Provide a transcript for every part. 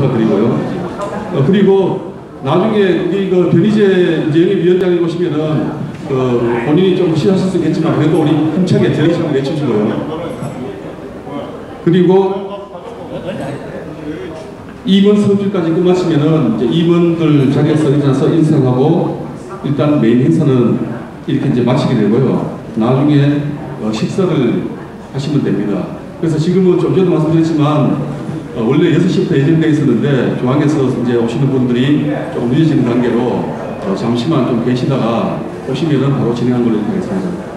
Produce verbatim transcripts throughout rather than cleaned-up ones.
부탁드리고요. 어, 그리고 나중에 우리 그 변희재 이제 영입위원장님 오시면은 그 본인이 좀 쉬셨을 수 있겠지만 그래도 우리 힘차게 전의처럼 내주시고요. 그리고 임원 선출까지 끝마치면은 이제 임원들 자리에서 일어나서 인사하고 일단 메인 행사는 이렇게 이제 마치게 되고요. 나중에 어, 식사를 하시면 됩니다. 그래서 지금은 좀 전에도 말씀드렸지만 어, 원래 여섯 시부터 예정되어 있었는데 중앙에서 이제 오시는 분들이 조금 늦어지는 관계로 어, 잠시만 좀 계시다가 오시면은 바로 진행한 걸로 하겠습니다.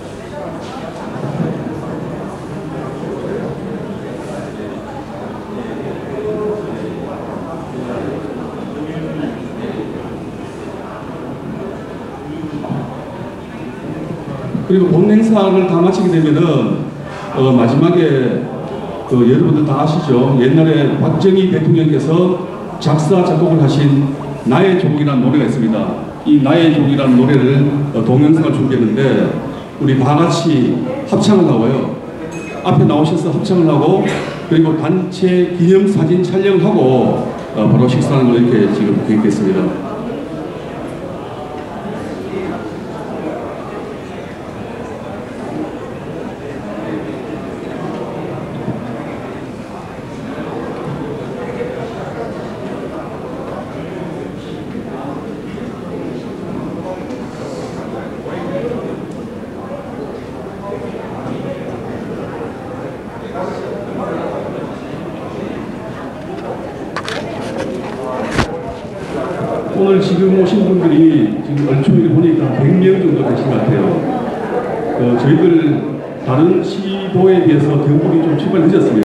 그리고 본 행사를 다 마치게 되면은 어, 마지막에 그 여러분들 다 아시죠? 옛날에 박정희 대통령께서 작사 작곡을 하신 나의 조국이라는 노래가 있습니다. 이 나의 조국이라는 노래를 어, 동영상을 준비했는데 우리 다 같이 합창을 하고요. 앞에 나오셔서 합창을 하고 그리고 단체 기념사진 촬영을 하고 어, 바로 식사하는 걸 이렇게 지금 계획했습니다. 오늘 지금 오신 분들이 지금 얼추 보니까 백 명 정도 되신 것 같아요. 어, 저희들 다른 시도에 비해서 경북이 좀 출발 늦었습니다.